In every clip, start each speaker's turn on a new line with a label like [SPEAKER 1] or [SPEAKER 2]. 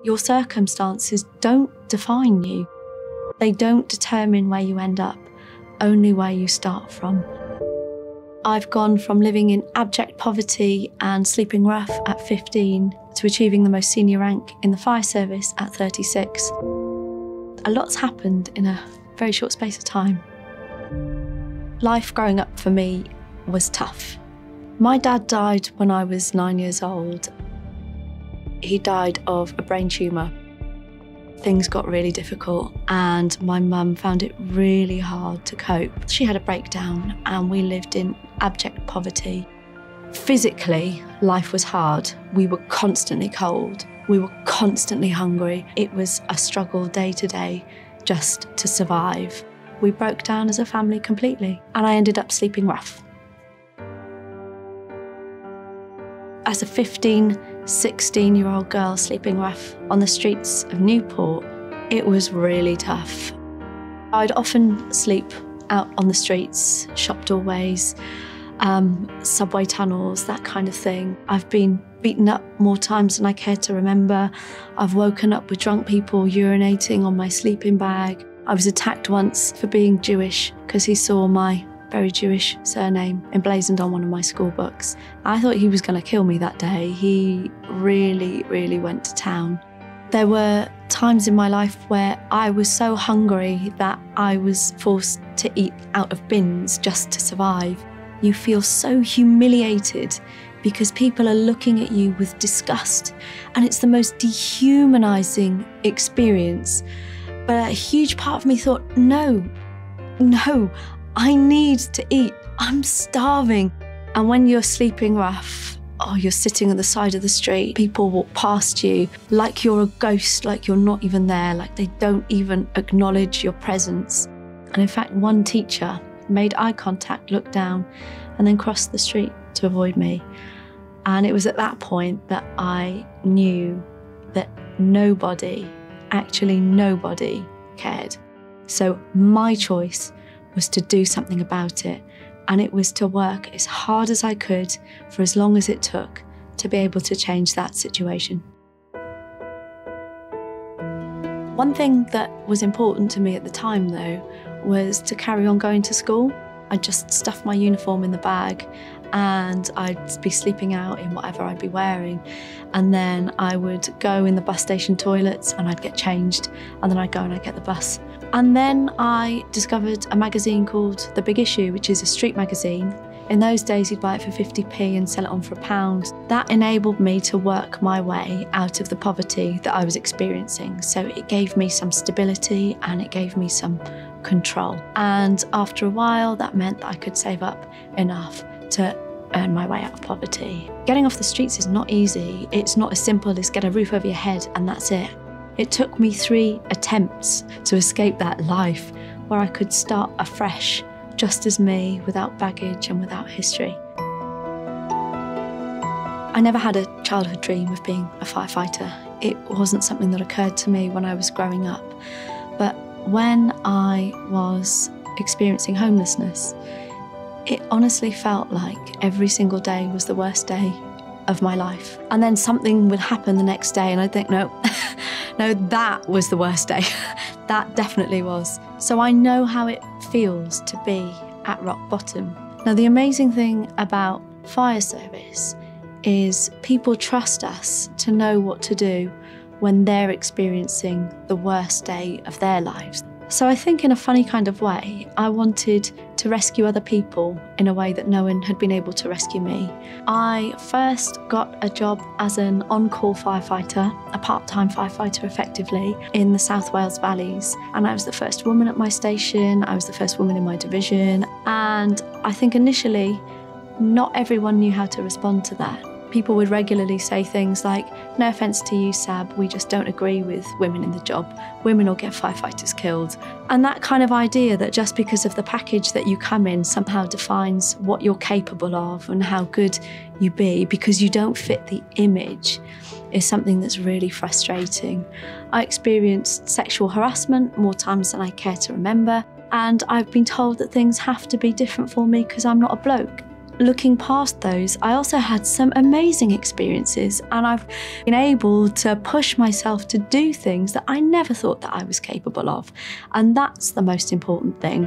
[SPEAKER 1] Your circumstances don't define you. They don't determine where you end up, only where you start from. I've gone from living in abject poverty and sleeping rough at 15 to achieving the most senior rank in the fire service at 36. A lot's happened in a very short space of time. Life growing up for me was tough. My dad died when I was 9 years old. He died of a brain tumour. Things got really difficult and my mum found it really hard to cope. She had a breakdown and we lived in abject poverty. Physically, life was hard. We were constantly cold. We were constantly hungry. It was a struggle day to day just to survive. We broke down as a family completely and I ended up sleeping rough. As a 15, 16-year-old girl sleeping rough on the streets of Newport, it was really tough. I'd often sleep out on the streets, shop doorways, subway tunnels, that kind of thing. I've been beaten up more times than I care to remember. I've woken up with drunk people urinating on my sleeping bag. I was attacked once for being Jewish because he saw my very Jewish surname emblazoned on one of my school books. I thought he was going to kill me that day. He really, really went to town. There were times in my life where I was so hungry that I was forced to eat out of bins just to survive. You feel so humiliated because people are looking at you with disgust, and it's the most dehumanising experience. But a huge part of me thought, no, I need to eat. I'm starving. And when you're sleeping rough, you're sitting at the side of the street, people walk past you like you're a ghost, like you're not even there, like they don't even acknowledge your presence. And in fact, one teacher made eye contact, looked down, and then crossed the street to avoid me. And it was at that point that I knew that nobody, actually nobody, cared. So my choice was to do something about it, and it was to work as hard as I could for as long as it took to be able to change that situation. One thing that was important to me at the time, though, was to carry on going to school. I'd just stuff my uniform in the bag and I'd be sleeping out in whatever I'd be wearing, and then I would go in the bus station toilets and I'd get changed, and then I'd go and I'd get the bus. And then I discovered a magazine called The Big Issue, which is a street magazine. In those days, you'd buy it for 50p and sell it on for £1. That enabled me to work my way out of the poverty that I was experiencing. So it gave me some stability and it gave me some control. And after a while, that meant that I could save up enough to earn my way out of poverty. Getting off the streets is not easy. It's not as simple as get a roof over your head and that's it. It took me 3 attempts to escape that life where I could start afresh, just as me, without baggage and without history. I never had a childhood dream of being a firefighter. It wasn't something that occurred to me when I was growing up. But when I was experiencing homelessness, it honestly felt like every single day was the worst day of my life. And then something would happen the next day and I'd think, no, no, that was the worst day. That definitely was. So I know how it feels to be at rock bottom. Now, the amazing thing about fire service is people trust us to know what to do when they're experiencing the worst day of their lives. So I think in a funny kind of way, I wanted to rescue other people in a way that no one had been able to rescue me. I first got a job as an on-call firefighter, a part-time firefighter effectively, in the South Wales valleys. And I was the first woman at my station, I was the first woman in my division. And I think initially, not everyone knew how to respond to that. People would regularly say things like, no offence to you, Sab, we just don't agree with women in the job. Women will get firefighters killed. And that kind of idea that just because of the package that you come in somehow defines what you're capable of and how good you be because you don't fit the image is something that's really frustrating. I experienced sexual harassment more times than I care to remember, and I've been told that things have to be different for me because I'm not a bloke. looking past those, I also had some amazing experiences, and I've been able to push myself to do things that I never thought that I was capable of. And that's the most important thing.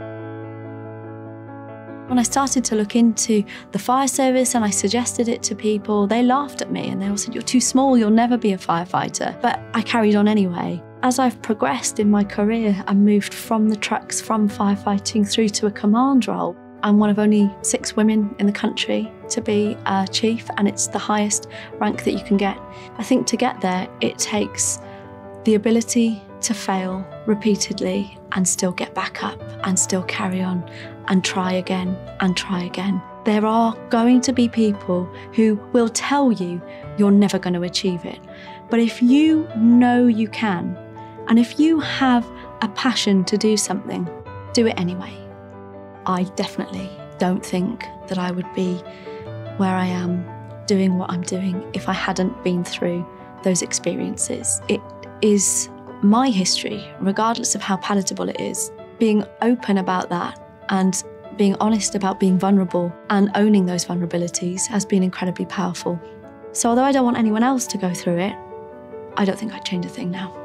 [SPEAKER 1] When I started to look into the fire service and I suggested it to people, they laughed at me and they all said, "You're too small, you'll never be a firefighter." But I carried on anyway. As I've progressed in my career and moved from the trucks, from firefighting through to a command role, I'm one of only 6 women in the country to be a chief, and it's the highest rank that you can get. I think to get there, it takes the ability to fail repeatedly and still get back up and still carry on and try again and try again. There are going to be people who will tell you you're never going to achieve it. But if you know you can, and if you have a passion to do something, do it anyway. I definitely don't think that I would be where I am doing what I'm doing if I hadn't been through those experiences. It is my history, regardless of how palatable it is. Being open about that and being honest about being vulnerable and owning those vulnerabilities has been incredibly powerful. So although I don't want anyone else to go through it, I don't think I'd change a thing now.